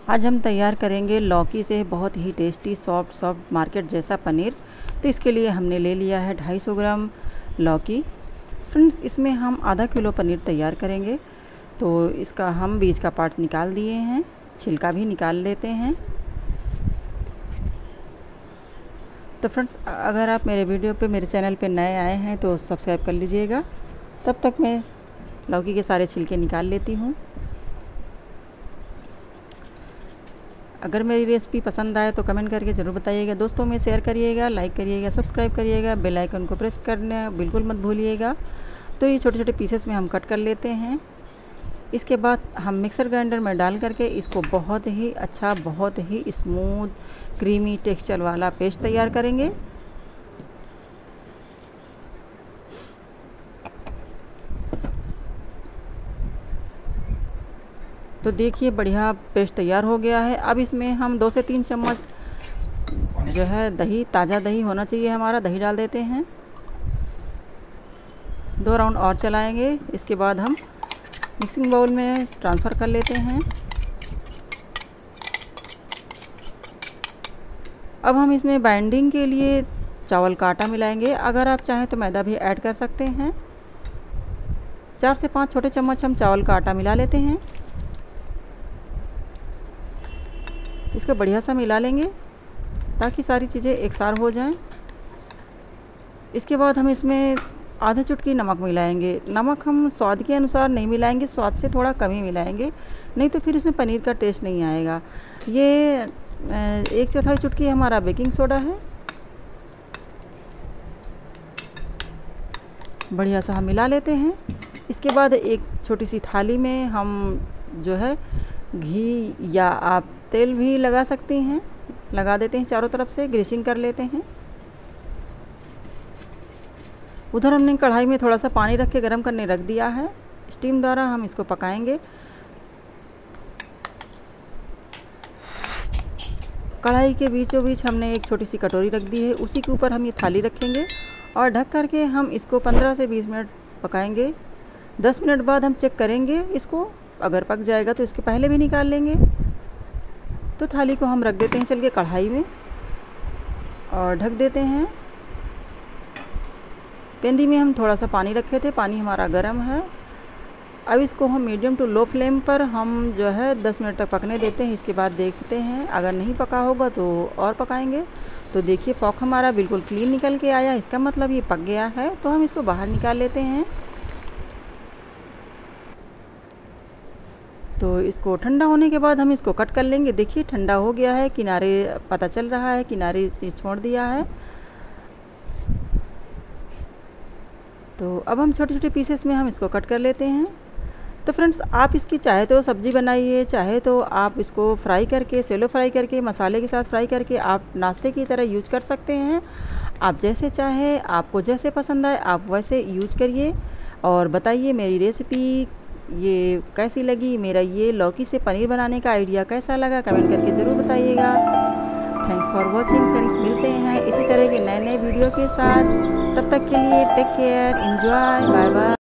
आज हम तैयार करेंगे लौकी से बहुत ही टेस्टी सॉफ्ट मार्केट जैसा पनीर। तो इसके लिए हमने ले लिया है 250 ग्राम लौकी। फ्रेंड्स, इसमें हम आधा किलो पनीर तैयार करेंगे। तो इसका हम बीज का पार्ट निकाल दिए हैं, छिलका भी निकाल लेते हैं। तो फ्रेंड्स, अगर आप मेरे वीडियो पे मेरे चैनल पे नए आए हैं तो सब्सक्राइब कर लीजिएगा। तब तक मैं लौकी के सारे छिलके निकाल लेती हूँ। अगर मेरी रेसिपी पसंद आए तो कमेंट करके ज़रूर बताइएगा, दोस्तों में शेयर करिएगा, लाइक करिएगा, सब्सक्राइब करिएगा, बेल आइकन को प्रेस करना बिल्कुल मत भूलिएगा। तो ये छोटे छोटे पीसेस में हम कट कर लेते हैं। इसके बाद हम मिक्सर ग्राइंडर में डाल करके इसको बहुत ही अच्छा, बहुत ही स्मूथ क्रीमी टेक्सचर वाला पेस्ट तैयार करेंगे। तो देखिए, बढ़िया पेस्ट तैयार हो गया है। अब इसमें हम 2 से 3 चम्मच जो है दही, ताज़ा दही होना चाहिए हमारा, दही डाल देते हैं। 2 राउंड और चलाएंगे। इसके बाद हम मिक्सिंग बाउल में ट्रांसफ़र कर लेते हैं। अब हम इसमें बाइंडिंग के लिए चावल का आटा मिलाएंगे। अगर आप चाहें तो मैदा भी ऐड कर सकते हैं। 4 से 5 छोटे चम्मच हम चावल का आटा मिला लेते हैं। इसको बढ़िया सा मिला लेंगे ताकि सारी चीज़ें एक सार हो जाएं। इसके बाद हम इसमें आधा चुटकी नमक मिलाएंगे। नमक हम स्वाद के अनुसार नहीं मिलाएंगे, स्वाद से थोड़ा कम ही मिलाएंगे, नहीं तो फिर उसमें पनीर का टेस्ट नहीं आएगा। ये 1/4 चुटकी हमारा बेकिंग सोडा है। बढ़िया सा हम मिला लेते हैं। इसके बाद एक छोटी सी थाली में हम जो है घी या आप तेल भी लगा सकती हैं, लगा देते हैं, चारों तरफ से ग्रीसिंग कर लेते हैं। उधर हमने कढ़ाई में थोड़ा सा पानी रख के गर्म करने रख दिया है। स्टीम द्वारा हम इसको पकाएंगे। कढ़ाई के बीचों बीच हमने एक छोटी सी कटोरी रख दी है, उसी के ऊपर हम ये थाली रखेंगे और ढक करके हम इसको 15 से 20 मिनट पकाएंगे। 10 मिनट बाद हम चेक करेंगे इसको, अगर पक जाएगा तो इसके पहले भी निकाल लेंगे। तो थाली को हम रख देते हैं चल के कढ़ाई में और ढक देते हैं। पेंदी में हम थोड़ा सा पानी रखे थे, पानी हमारा गर्म है। अब इसको हम मीडियम टू लो फ्लेम पर हम जो है 10 मिनट तक पकने देते हैं। इसके बाद देखते हैं, अगर नहीं पका होगा तो और पकाएंगे। तो देखिए, पॉक हमारा बिल्कुल क्लीन निकल के आया, इसका मतलब ये पक गया है। तो हम इसको बाहर निकाल लेते हैं। तो इसको ठंडा होने के बाद हम इसको कट कर लेंगे। देखिए, ठंडा हो गया है, किनारे पता चल रहा है, किनारे इसने छोड़ दिया है। तो अब हम छोटे छोटे पीसेस में हम इसको कट कर लेते हैं। तो फ्रेंड्स, आप इसकी चाहे तो सब्ज़ी बनाइए, चाहे तो आप इसको फ्राई करके, सेलो फ्राई करके, मसाले के साथ फ्राई करके आप नाश्ते की तरह यूज कर सकते हैं। आप जैसे चाहे, आपको जैसे पसंद आए आप वैसे यूज करिए। और बताइए मेरी रेसिपी ये कैसी लगी, मेरा ये लौकी से पनीर बनाने का आइडिया कैसा लगा, कमेंट करके ज़रूर बताइएगा। थैंक्स फॉर वॉचिंग फ्रेंड्स, मिलते हैं इसी तरह के नए नए वीडियो के साथ। तब तक के लिए take care, enjoy, bye bye.